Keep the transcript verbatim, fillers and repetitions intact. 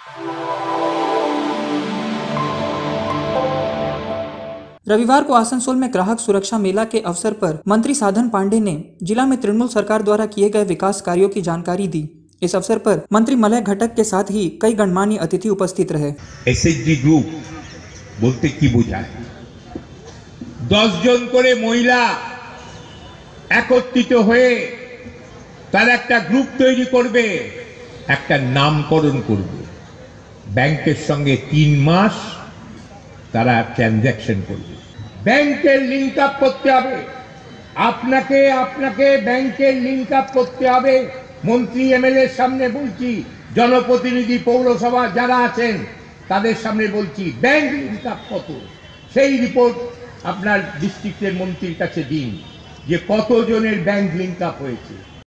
रविवार को आसनसोल में ग्राहक सुरक्षा मेला के अवसर पर मंत्री साधन पांडे ने जिला में तृणमूल सरकार द्वारा किए गए विकास कार्यों की जानकारी दी। इस अवसर पर मंत्री मलय घटक के साथ ही कई गणमान्य अतिथि उपस्थित रहे। एसएचजी ग्रुप बोलते की বোঝায়? दस जन करे महिला একত্রিত হয়ে তারা একটা গ্রুপ তৈরি করবে, একটা নামকরণ করবে, ব্যাংকের সঙ্গে তিন মাস তারা ট্রানজাকশন করবে। ব্যাংকের লিংক আপ করতে হবে, আপনাকে আপনাকে ব্যাংকের লিংক আপ করতে হবে। মন্ত্রী এমএলএ এর সামনে বলছি, জনপ্রতিনিধি পৌরসভা যারা আছেন তাদের সামনে বলছি, ব্যাংক লিংক আপ কত সেই রিপোর্ট আপনার ডিস্ট্রিক্টের মন্ত্রীর কাছে দিন যে কতজনের ব্যাংক লিংক আপ হয়েছে।